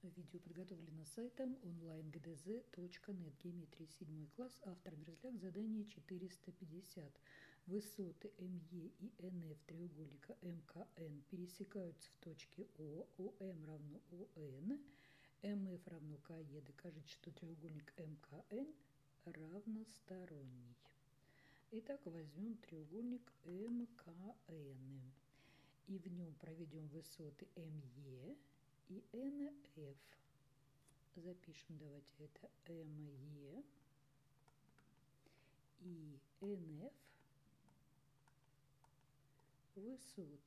Видео подготовлено сайтом onlinegdz.net. Геометрия 7 класс. Автор Мерзляк. Задание 450. Высоты МЕ и НФ треугольника МКН пересекаются в точке О. ОМ равно ОН. МФ равно КЕ. Докажите, что треугольник МКН равносторонний. Итак, возьмем треугольник МКН. И в нем проведем высоты МЕ и НФ. Запишем, давайте, это МЕ и НФ высоты.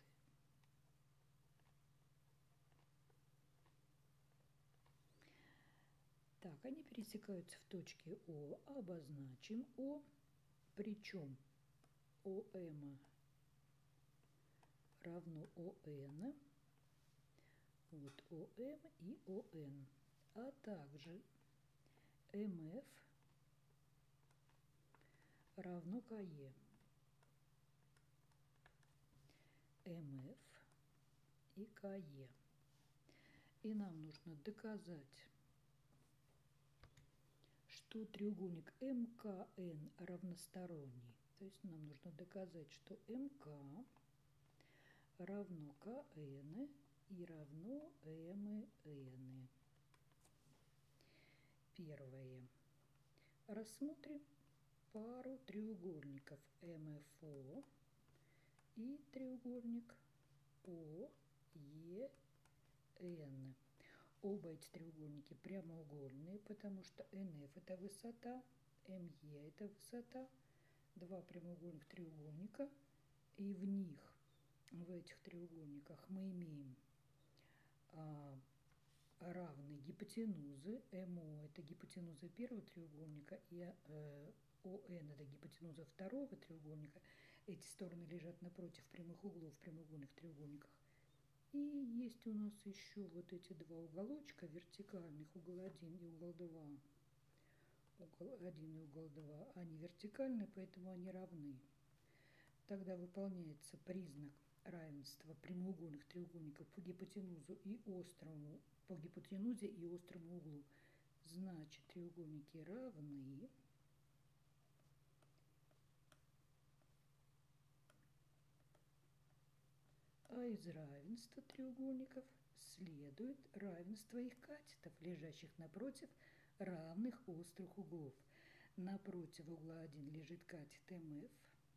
Так, они пересекаются в точке О. Обозначим О. Причем ОМ равно ОН. Вот ОМ и ОН. А также МФ равно КЕ. МФ и КЕ. И нам нужно доказать, что треугольник МКН равносторонний. То есть нам нужно доказать, что МК равно КН и равно МН. Первое. Рассмотрим пару треугольников МФО и треугольник ОЕН. Оба эти треугольники прямоугольные, потому что НФ это высота, МЕ это высота. Два прямоугольных треугольника, и в них, в этих треугольниках мы имеем равные гипотенузы. МО это гипотенуза первого треугольника, и ОН это гипотенуза второго треугольника. Эти стороны лежат напротив прямых углов в прямоугольных треугольниках. И есть у нас еще вот эти два уголочка вертикальных, угол 1 и угол 2. Угол 1 и угол 2, они вертикальны, поэтому они равны. Тогда выполняется признак равенства прямоугольных треугольников по гипотенузу и острому, по гипотенузе и острому углу. Значит, треугольники равны. А из равенства треугольников следует равенство их катетов, лежащих напротив равных острых углов. Напротив угла 1 лежит катет МФ.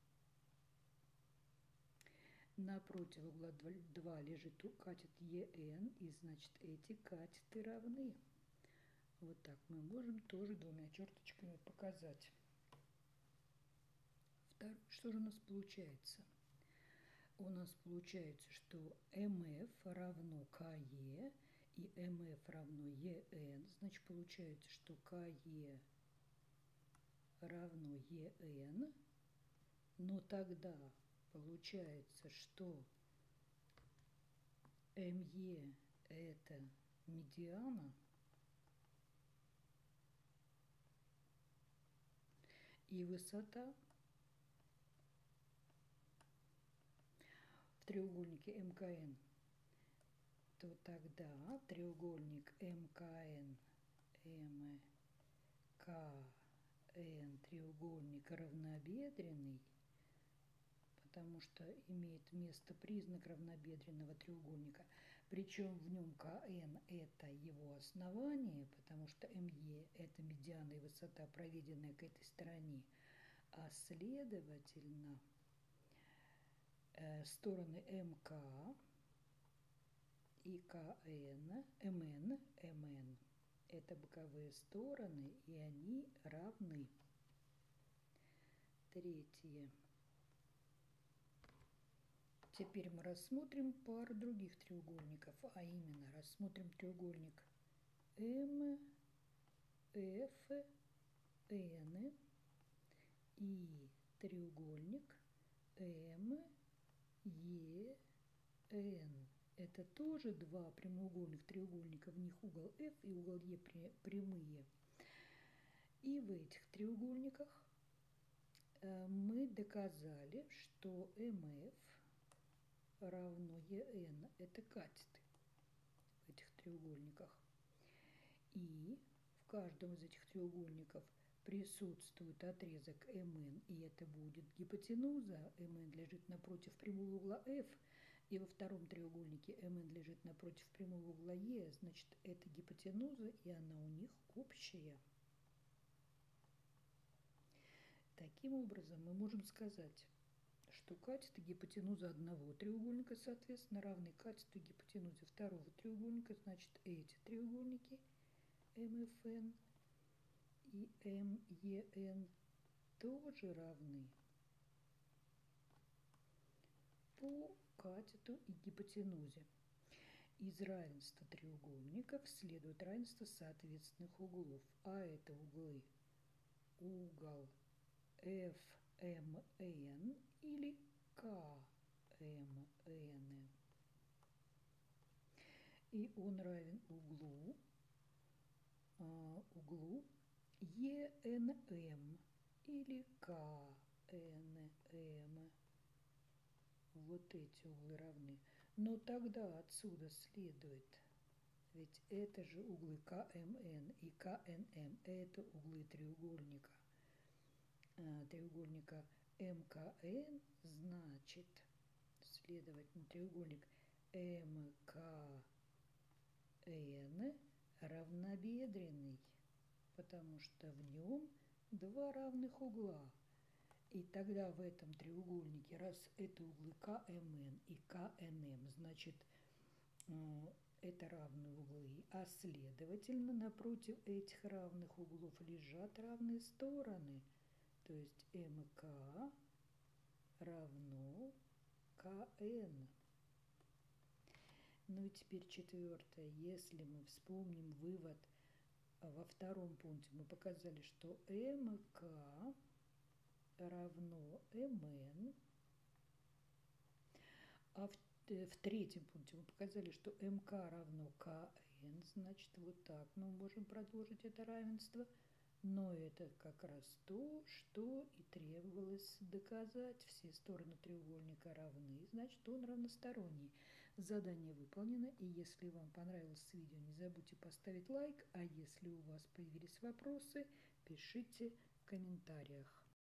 Напротив угла 2 лежит катет ЕН, и значит эти катеты равны. Вот так мы можем тоже двумя черточками показать. Второе, что же у нас получается? У нас получается, что МФ равно КЕ и МФ равно ЕН. Значит, получается, что КЕ равно ЕН. Но тогда получается, что МЕ это медиана, и высота в треугольнике МКН, то тогда треугольник МКН, треугольник равнобедренный, потому что имеет место признак равнобедренного треугольника. Причем в нем КН это его основание, потому что МЕ это медиана и высота, проведенная к этой стороне. А следовательно, стороны МК и КН, МН это боковые стороны, и они равны. Третье. Теперь мы рассмотрим пару других треугольников, а именно рассмотрим треугольник МФН и треугольник МЕН. Это тоже два прямоугольных треугольника, в них угол F и угол Е прямые. И в этих треугольниках мы доказали, что МФ равно ЕН это катеты в этих треугольниках. И в каждом из этих треугольников присутствует отрезок МН, и это будет гипотенуза. МН лежит напротив прямого угла F, и во втором треугольнике МН лежит напротив прямого угла Е, значит, это гипотенуза, и она у них общая. Таким образом, мы можем сказать, что катеты гипотенузы одного треугольника, соответственно, равны катету гипотенузе второго треугольника, значит, эти треугольники МФН и МЕН тоже равны по катету и гипотенузе. Из равенства треугольников следует равенство соответственных углов, а это углы угол FMN или KMN. И он равен углу ENM или KNM. Вот эти углы равны. Но тогда отсюда следует, ведь это же углы КМН и КНМ, это углы треугольника МКН, значит, следовательно, треугольник МКН равнобедренный, потому что в нем два равных угла. И тогда в этом треугольнике, раз это углы КМН и КНМ, значит, это равные углы, а следовательно, напротив этих равных углов лежат равные стороны. То есть МК равно КН. Ну и теперь четвертое. Если мы вспомним вывод во втором пункте, мы показали, что МК равно МН, а в третьем пункте мы показали, что МК равно КН, значит, вот так мы можем продолжить это равенство. Но это как раз то, что и требовалось доказать. Все стороны треугольника равны, значит, он равносторонний. Задание выполнено, и если вам понравилось видео, не забудьте поставить лайк, а если у вас появились вопросы, пишите в комментариях.